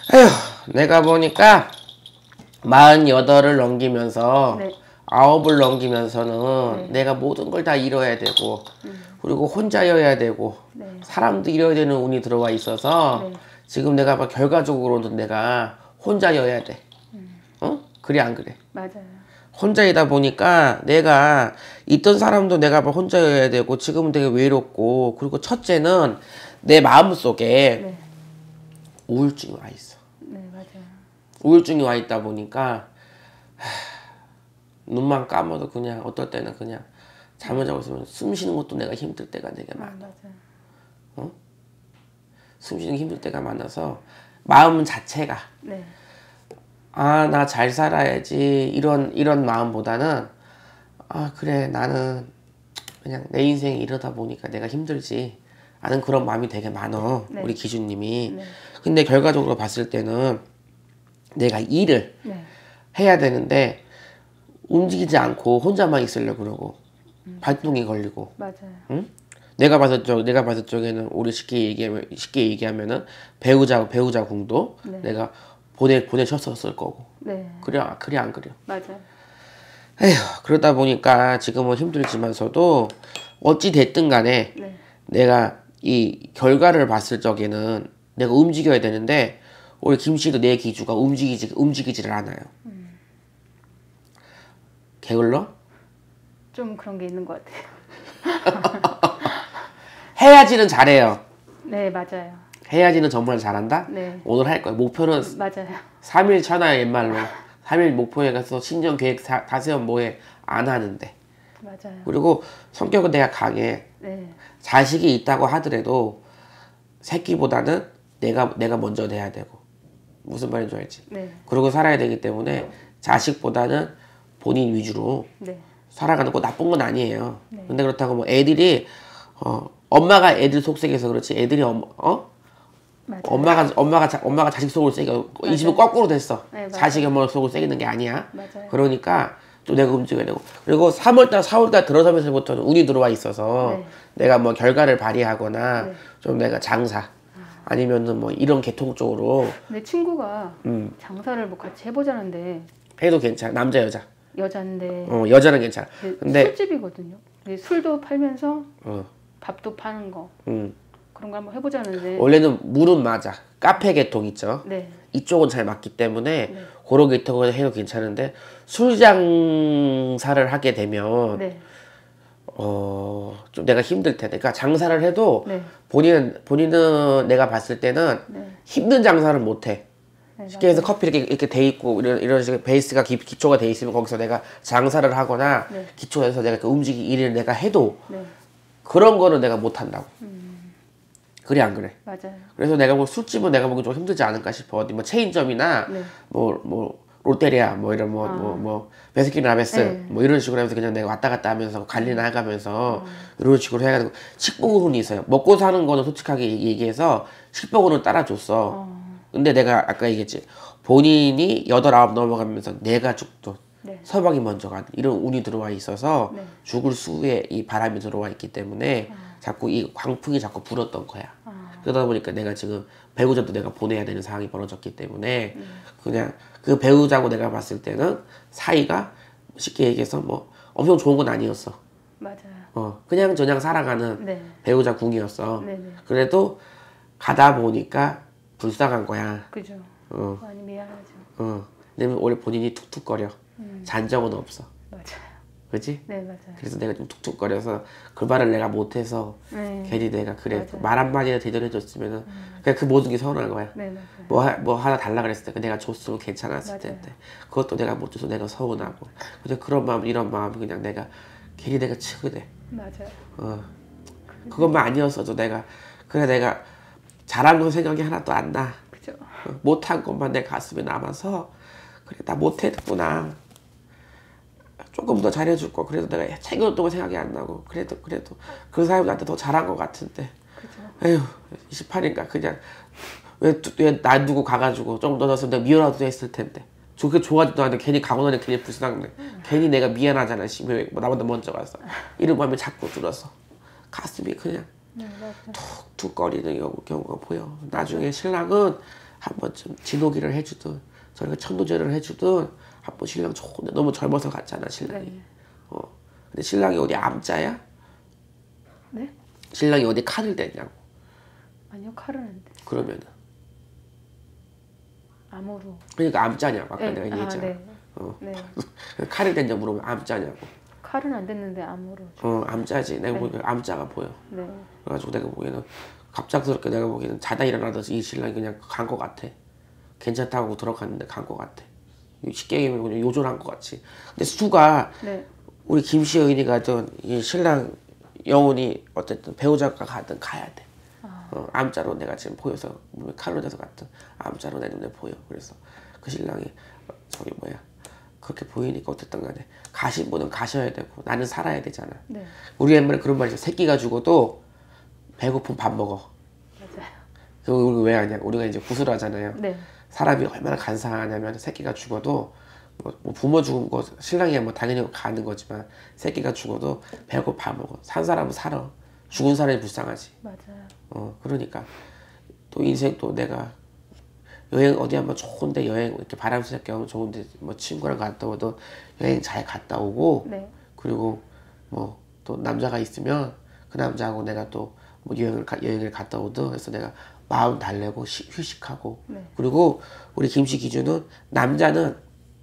에휴, 내가 보니까 48을 넘기면서 네. 9을 넘기면서는 네. 내가 모든 걸 다 잃어야 되고 그리고 혼자여야 되고 네. 사람도 잃어야 되는 운이 들어와 있어서 네. 지금 내가 막 결과적으로는 내가 혼자여야 돼. 어? 그래 안 그래? 맞아요. 혼자이다 보니까 내가 있던 사람도 내가 막 혼자여야 되고 지금은 되게 외롭고 그리고 첫째는 내 마음속에 네. 우울증이 와 있어. 네, 맞아요. 우울증이 와 있다 보니까 눈만 감아도 그냥 어떨 때는 그냥 잠을 자고 있으면 숨 쉬는 것도 내가 힘들 때가 되게 많아. 맞아요. 숨 쉬는 게 힘들 때가 많아서 마음 자체가 네. 아, 나 잘 살아야지 이런 마음보다는 아, 그래 나는 그냥 내 인생이 이러다 보니까 내가 힘들지 하는 그런 마음이 되게 많어. 네. 우리 기준님이. 네. 근데 결과적으로 봤을 때는 내가 일을 네. 해야 되는데 움직이지 않고 혼자만 있으려고 그러고 발동이 걸리고 맞아요. 응? 내가 봤을 적에는 우리 쉽게 얘기하면은 배우자 궁도 네. 내가 보내셨었을 거고. 네. 그래 안 그래? 맞아요. 에휴, 그러다 보니까 지금은 힘들지만서도 어찌 됐든 간에 네. 내가 이 결과를 봤을 적에는 내가 움직여야 되는데 우리 김씨도 내 기주가 움직이지를 않아요. 게을러? 좀 그런 게 있는 것 같아요. 해야지는 잘해요. 네, 맞아요. 해야지는 정말 잘한다? 네. 오늘 할 거야. 목표는 맞아요. 3일 천하의 옛말로 3일 목표에 가서 신년 계획 다 세우면 뭐해? 안 하는데. 맞아요. 그리고 성격은 내가 강해. 네. 자식이 있다고 하더라도 새끼보다는 내가 먼저 돼야 되고 무슨 말인지 알지? 네. 그러고 살아야 되기 때문에 자식보다는 본인 위주로 네. 살아가는 거 나쁜 건 아니에요. 근데 그렇다고 뭐 애들이 엄마가 애들 속색해서 그렇지 애들이 맞아요. 엄마가 자식 속을 새겨 이 집은 거꾸로 됐어. 네, 맞아요. 자식이 엄마 속을 새기는 게 아니야. 맞아요. 그러니까 또 내가 움직여야 되고 그리고 3월달 4월달 들어서면서부터는 운이 들어와 있어서 네. 내가 뭐 결과를 발휘하거나 네. 좀 내가 장사 아니면은 뭐 이런 계통 쪽으로 내 친구가 장사를 뭐 같이 해보자는데 해도 괜찮아. 남자 여자 여잔데 여자는 괜찮아. 근데 술집이거든요. 근데 술도 팔면서 어, 밥도 파는 거 음. 그런 거 한번 해보자는데. 원래는 물은 맞아. 카페 계통 있죠. 네. 이쪽은 잘 맞기 때문에 그런 계통을 해도 괜찮은데 술 장사를 하게 되면 네. 좀 내가 힘들 텐데. 그러니까 장사를 해도 네. 본인은 내가 봤을 때는 네. 힘든 장사를 못 해. 네, 쉽게 해서 커피 이렇게 돼 있고 이런 식의 베이스가 기초가 돼 있으면 거기서 내가 장사를 하거나 네. 기초에서 내가 그 일을 내가 해도 네. 그런 거는 내가 못 한다고. 그래 안 그래? 맞아요. 그래서 내가 뭐 술집은 내가 보기 좀 힘들지 않을까 싶어. 어디 뭐 체인점이나 네. 뭐 롯데리아 뭐 이런 뭐 베스킨 라빈스 네. 뭐 이런 식으로 하면서 그냥 내가 왔다 갔다 하면서 관리나 해가면서 이런 식으로 해가지고 식복으로는 있어요. 먹고 사는 거는 솔직하게 얘기해서 식복으로 따라줬어. 근데 내가 아까 얘기했지. 본인이 8, 9 넘어가면서 내 가족도 네. 서방이 먼저 가는 이런 운이 들어와 있어서 네. 죽을 수에 이 바람이 들어와 있기 때문에 자꾸 이 광풍이 자꾸 불었던 거야. 그러다 보니까 내가 지금 배우자도 내가 보내야 되는 상황이 벌어졌기 때문에 그냥 그 배우자고 내가 봤을 때는 사이가 쉽게 얘기해서 뭐 엄청 좋은 건 아니었어. 맞아요. 그냥 저냥 살아가는 네. 배우자 궁이었어. 네네. 그래도 가다 보니까 불쌍한 거야. 그죠. 어. 많이 미안하죠. 왜냐면 원래 본인이 툭툭거려. 잔적은 없어. 맞아요. 그치? 네, 맞아요. 그래서 내가 좀 툭툭거려서 그 말을 내가 못해서 네. 괜히 내가 그래 맞아요. 말 한마디에 대전해줬으면은 그냥 그 모든 게 서운한 거야. 네, 맞아요. 뭐 하나 달라 그랬을 때 내가 줬으면 괜찮았을 맞아요. 텐데 그것도 내가 못 줘서 내가 서운하고 그냥 그런 마음 이런 마음 그냥 내가 괜히 내가 치근해. 맞아요. 그것만 아니었어도 내가 그래 내가 잘한 건 생각이 하나도 안 나. 그죠. 못한 것만 내 가슴에 남아서 그래 나 못했구나. 조금 더 잘해줄 거. 그래도 내가 챙겨줬던 거 생각이 안 나고 그래도 그 사람이 나한테 더 잘한 것 같은데. 그죠. 에휴 28인가 그냥 왜 나 두고 가가지고 조금 더 넣었으면 내가 미워라도 했을 텐데. 그게 좋아지도 않는데 괜히 가고 나니 괜히 불쌍해. 괜히 내가 미안하잖아. 왜 나보다 먼저 가서 이런 마음이 자꾸 들어서 가슴이 그냥 네, 맞아요. 툭툭거리는 경우가 보여. 나중에 신랑은 한 번쯤 진호기를 해주든 저희가 천도제를 해주든 한 번 신랑 좋은데 너무 젊어서 갔잖아 신랑이. 네. 근데 신랑이 어디 암자야? 네? 신랑이 어디 칼을 댔냐고. 아니요, 칼은 안 돼. 그러면은 암으로. 그러니까 암자냐고 아까 네. 내가 얘기했잖아. 네. 네. 칼을 댔냐 물으면 암자냐고. 칼은 안 됐는데 암으로. 암자지. 내가 네. 보기엔 암자가 보여. 네. 그래가지고 내가 보기에는 갑작스럽게 내가 보기에는 자다 일어나더니 이 신랑이 그냥 간 것 같아. 괜찮다고 들어갔는데 간 것 같아. 쉽게 얘기하면 그냥 요절한 것 같이. 근데 수가 네. 우리 김씨 여인이 가든 이 신랑 영혼이 어쨌든 배우자가 가든 가야 돼. 암자로 내가 지금 보여서 칼로 돼서 갔든 암자로 내 눈에 보여. 그래서 그 신랑이 저기 뭐야 그렇게 보이니까 어쨌든 간에 가신 분은 가셔야 되고 나는 살아야 되잖아. 네. 우리 옛말에 그런 말이 있어. 새끼가 죽어도 배고픈 밥 먹어. 맞아요. 그거 우리 왜 하냐? 우리가 이제 구슬하잖아요. 네. 사람이 얼마나 간사하냐면 새끼가 죽어도 뭐 부모 죽은 거 신랑이야 뭐 당연히 가는 거지만 새끼가 죽어도 배고파 밥 먹어. 산 사람은 살아. 죽은 사람이 불쌍하지. 맞아요. 그러니까 또 인생 또 내가 여행 어디 한번 좋은데 여행 이렇게 바람 쐬게 하면 좋은데 뭐 친구랑 갔다 오도 여행 잘 갔다 오고 네. 그리고 뭐 또 남자가 있으면 그 남자하고 내가 또 뭐 여행을 갔다 오도 해서 내가 마음 달래고 휴식하고 네. 그리고 우리 김씨 기준은 남자는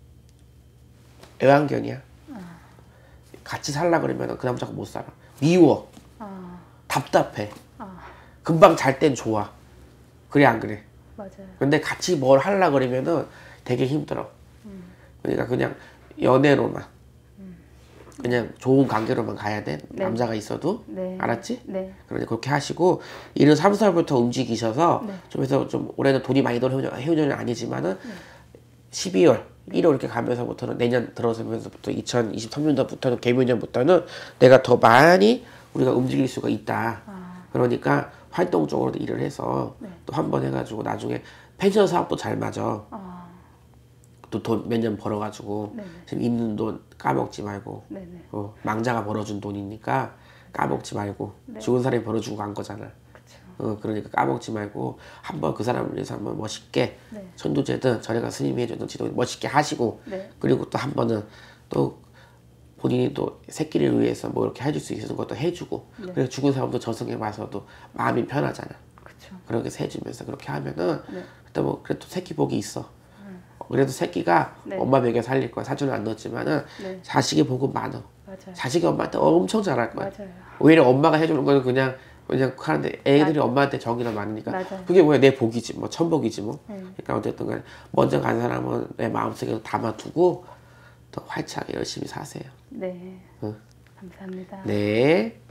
애완견이야. 같이 살라 그러면 그 남자가 못 살아. 미워. 아. 답답해. 아. 금방 잘 땐 좋아. 그래 안 그래? 맞아요. 근데 같이 뭘 하려 그러면은 되게 힘들어. 그러니까 그냥 연애로만 그냥 좋은 관계로만 가야 돼. 네. 남자가 있어도. 네. 알았지? 네. 그러니 그렇게 하시고 일은 3, 4월부터 움직이셔서 네. 좀 해서 좀 올해는 돈이 많이 들어 해운년은 아니지만은 12월 1월 이렇게 가면서부터는 내년 들어서면서부터 2023년도부터는 개묘년부터는 내가 더 많이 우리가 움직일 수가 있다. 그러니까 활동적으로 일을 해서 네. 또 한 번 해가지고 나중에 펜션 사업도 잘 맞아. 아. 또 돈 몇 년 벌어가지고 네네. 지금 있는 돈 까먹지 말고 네네. 망자가 벌어준 돈이니까 까먹지 말고 네. 죽은 사람이 벌어주고 간 거잖아. 그쵸. 그러니까 까먹지 말고 한번 그 사람을 위해서 한번 멋있게 네. 천도제든 절에가 스님이 해주던 지도 멋있게 하시고 네. 그리고 또 한 번은 또 본인이 또 새끼를 위해서 뭐 이렇게 해줄 수 있는 것도 해주고 네. 그래서 죽은 사람도 저승에 와서도 마음이 편하잖아. 그쵸. 그렇게 해주면서 그렇게 하면은 네. 그때 뭐 그래도 새끼 복이 있어. 그래도 새끼가 네. 엄마 먹여 살릴 거야. 사주는 안 넣었지만은 네. 자식이 복은 많아. 맞아요. 자식이 엄마한테 엄청 잘할 거야. 맞아요. 오히려 엄마가 해주는 거는 그냥 하는데 애들이 엄마한테 정이 더 많으니까 맞아요. 그게 뭐야 내 복이지 뭐 천복이지 뭐. 네. 그러니까 어쨌든 간에 먼저 간 사람은 내 마음속에 담아두고 더 활차게 열심히 사세요. 네. 감사합니다. 네.